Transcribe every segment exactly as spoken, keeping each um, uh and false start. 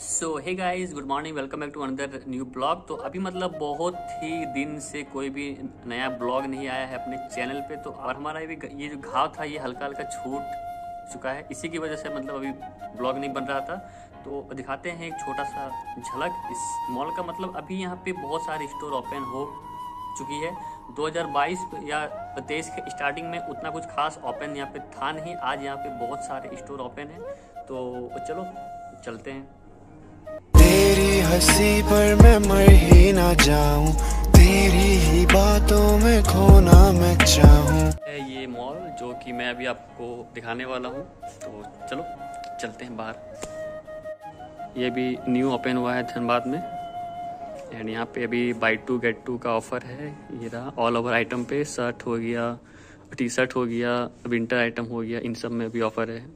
So hey guys, good morning, welcome back to another new blog. तो अभी मतलब बहुत ही दिन से कोई भी नया ब्लॉग नहीं आया है अपने चैनल पे। तो और हमारा भी ये जो घाव था ये हल्का हल्का छूट चुका है, इसी की वजह से मतलब अभी ब्लॉग नहीं बन रहा था। तो दिखाते हैं एक छोटा सा झलक इस मॉल का। मतलब अभी यहाँ पे बहुत सारे स्टोर ओपन हो चुकी है। दो हज़ार बाईस या तेईस के स्टार्टिंग में उतना कुछ खास ओपन यहाँ पे था नहीं। आज यहाँ पे बहुत सारे स्टोर ओपन है, तो चलो चलते हैं। तेरी हंसी पर मैं मर ही ना जाऊं, तेरी ही बातों में खोना मैं चाहूं। ये मॉल जो कि मैं अभी आपको दिखाने वाला हूँ, तो चलो चलते हैं बाहर। ये भी न्यू ओपन हुआ है धनबाद में, एंड यहाँ पे अभी बाई टू गेट टू का ऑफर है। ये रहा ऑल ओवर आइटम पे, शर्ट हो गया, टी शर्ट हो गया, विंटर आइटम हो गया, इन सब में भी ऑफर है।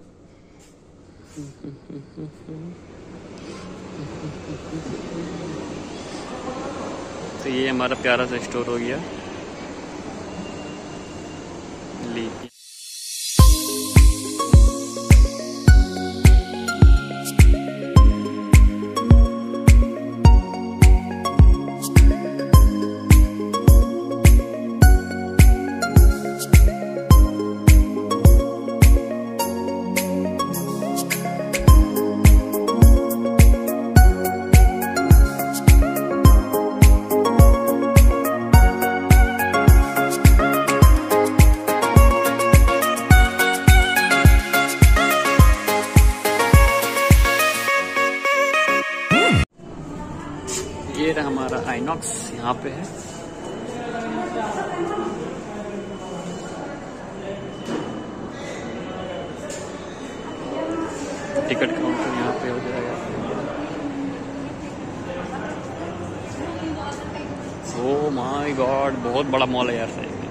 तो ये हमारा प्यारा सा स्टोर हो गया। लीजिए, ये रहा हमारा आइनॉक्स यहाँ पे है। टिकट काउंटर यहाँ पे हो जाएगा। ओह माय गॉड, बहुत बड़ा मॉल है यार सही में।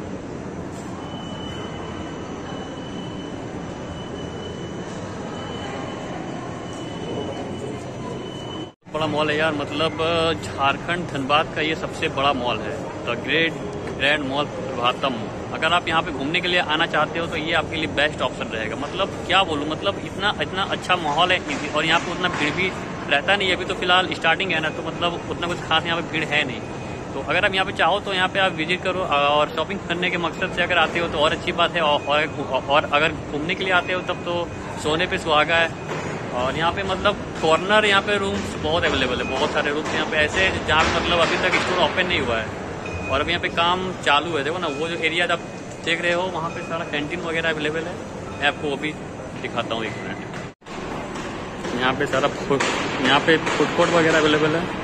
बड़ा मॉल है यार, मतलब झारखंड धनबाद का ये सबसे बड़ा मॉल है, the great grand mall Prabhatam. अगर आप यहाँ पे घूमने के लिए आना चाहते हो तो ये आपके लिए बेस्ट ऑप्शन रहेगा। मतलब क्या बोलूँ, मतलब इतना इतना अच्छा माहौल है और यहाँ पे उतना भीड़ भी रहता नहीं है। अभी तो फिलहाल स्टार्टिंग है ना, तो मतलब उतना कुछ खास यहाँ पे भीड़ है नहीं। तो अगर आप यहाँ पे चाहो तो यहाँ पे आप विजिट करो, और शॉपिंग करने के मकसद से अगर आते हो तो और अच्छी बात है, और, और अगर घूमने के लिए आते हो तब तो सोने पे सुहागा है। और यहाँ पे मतलब कॉर्नर यहाँ पे रूम्स बहुत अवेलेबल है, बहुत सारे रूम्स यहाँ पे ऐसे जहाँ पे मतलब अभी तक स्टोर ओपन नहीं हुआ है और अभी यहाँ पे काम चालू है। देखो ना, वो जो एरिया आप देख रहे हो वहाँ पे सारा कैंटीन वगैरह अवेलेबल है। मैं आपको वो भी दिखाता हूँ, एक मिनट। यहाँ पे सारा फूड यहाँ पे फूड कोर्ट वगैरह अवेलेबल है।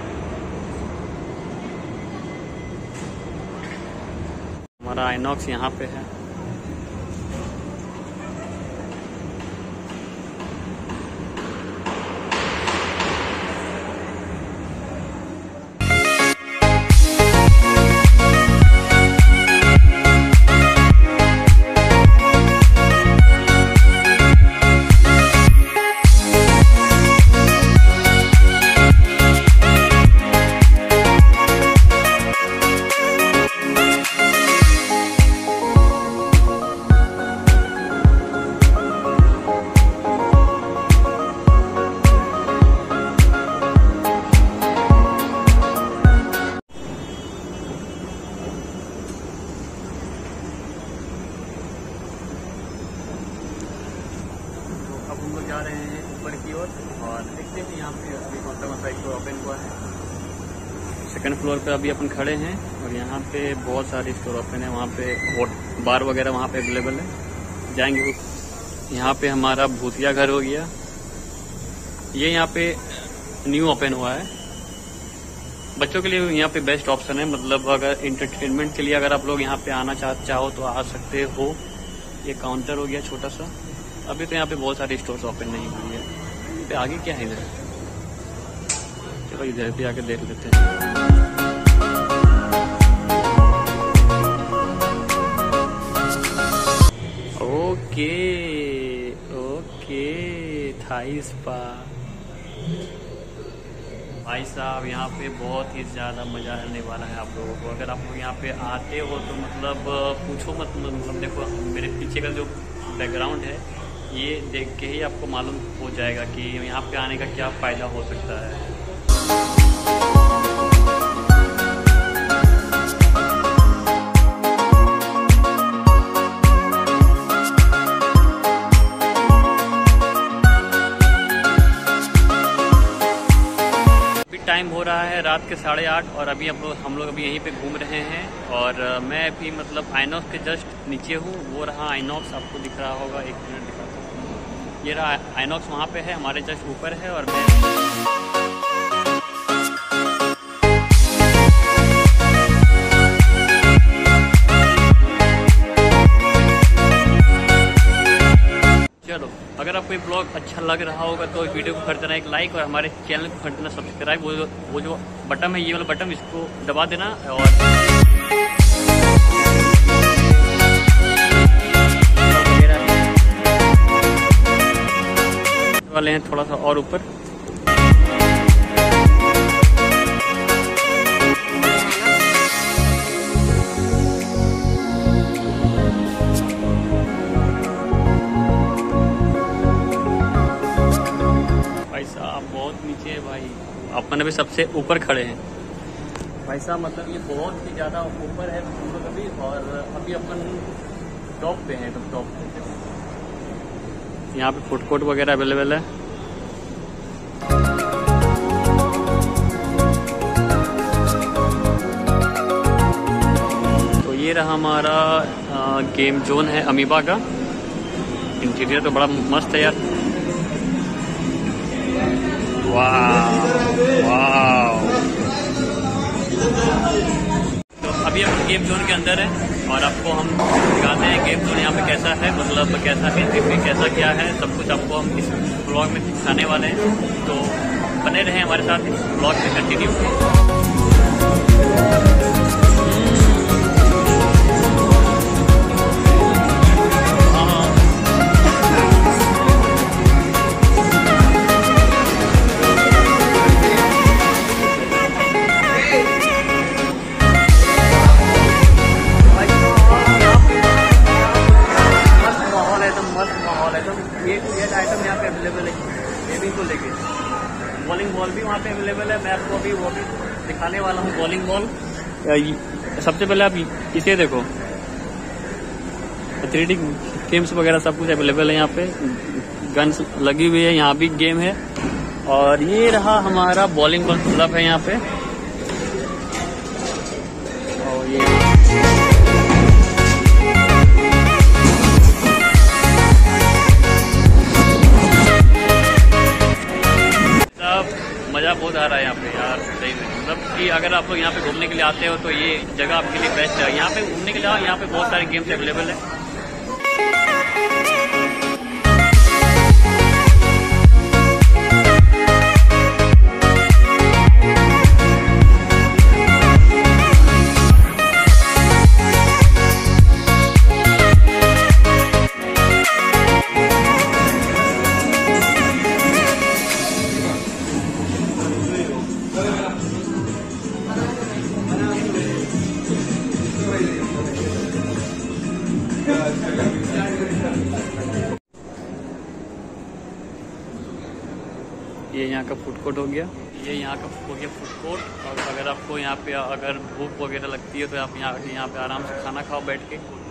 हमारा आइनॉक्स यहाँ पे है। अब हम लोग जा रहे हैं ऊपर की ओर और देखते हैं यहाँ पे अभी कौन सा कौन सा स्टोर ओपन हुआ है। सेकंड फ्लोर पे अभी अपन खड़े हैं और यहाँ पे बहुत सारे स्टोर ओपन है। वहाँ पे बार वगैरह वहाँ पे अवेलेबल है, जाएंगे। यहाँ पे हमारा भूतिया घर हो गया, ये यहाँ पे न्यू ओपन हुआ है। बच्चों के लिए यहाँ पे बेस्ट ऑप्शन है, मतलब अगर इंटरटेनमेंट के लिए अगर आप लोग यहाँ पे आना चाह चाहो तो आ सकते हो। ये काउंटर हो गया छोटा सा। अभी तो यहाँ पे बहुत सारे स्टोर्स ओपन नहीं हुई है। यहाँ पे आगे क्या है इधर, चलो इधर भी आके देख लेते हैं। Okay okay, Thai spa. भाई साहब यहाँ पे बहुत ही ज़्यादा मज़ा आने वाला है आप लोगों को। अगर आप लोग यहाँ पे आते हो तो मतलब पूछो मत। मतलब देखो मेरे पीछे का जो बैकग्राउंड है ये देख के ही आपको मालूम हो जाएगा कि यहाँ पे आने का क्या फ़ायदा हो सकता है। टाइम हो रहा है रात के साढ़े आठ और अभी हम लोग हम लोग अभी यहीं पे घूम रहे हैं और मैं अभी मतलब आइनॉक्स के जस्ट नीचे हूँ। वो रहा आइनॉक्स, आपको दिख रहा होगा, एक मिनट दिखाता हूँ। ये रहा आइनॉक्स, वहाँ पे है, हमारे जस्ट ऊपर है। और मैं चलो, अगर आपको ये ब्लॉग अच्छा लग रहा होगा तो वीडियो को कर देना एक लाइक और हमारे चैनल को कर देना सब्सक्राइब। वो जो वो जो बटन है, ये वाला बटन, इसको दबा देना। और वाले हैं थोड़ा सा और ऊपर। बहुत नीचे है भाई, अपन अभी सबसे ऊपर खड़े हैं भाई साहब। मतलब ये बहुत ही ज़्यादा ऊपर है हम लोग अभी, और अभी अपन टॉप पे हैं, एकदम टॉप पे। यहाँ पे फूड कोर्ट वगैरह अवेलेबल है। तो ये रहा हमारा आ, गेम जोन है अमीबा का। इंटीरियर तो बड़ा मस्त है यार। वाह वाह। तो अभी हम गेम जोन के अंदर हैं और आपको हम दिखाते हैं गेम जोन यहाँ पे कैसा है, मतलब कैसा एंट्री फी कैसा क्या है, सब कुछ आपको हम इस ब्लॉग में दिखाने वाले हैं। तो बने रहें हमारे साथ इस ब्लॉग में कंटिन्यू। आइटम यहाँ पे अवेलेबल है, गेमिंग को लेके। बॉलिंग बॉल भी वहाँ पे अवेलेबल है, मैं आपको अभी वो भी दिखाने वाला हूँ। बॉलिंग बॉल, सबसे पहले आप इसे देखो, थ्री डी गेम्स वगैरह सब कुछ अवेलेबल है यहाँ पे। गन्स लगी हुई है, यहाँ भी गेम है। और ये रहा हमारा बॉलिंग बॉल क्लब है यहाँ पे। और ये मज़ा बहुत आ रहा है यहाँ पे यार, सही में। मतलब कि अगर आप लोग यहाँ पे घूमने के लिए आते हो तो ये जगह आपके लिए बेस्ट है। यहाँ पे घूमने के लिए यहाँ पे बहुत सारे गेम्स अवेलेबल है। ये यहाँ का फूड कोर्ट हो गया, ये यहाँ का हो गया फूड कोर्ट। और अगर आपको यहाँ पे अगर भूख वगैरह लगती है तो आप यहाँ यहाँ पे आराम से खाना खाओ बैठ के।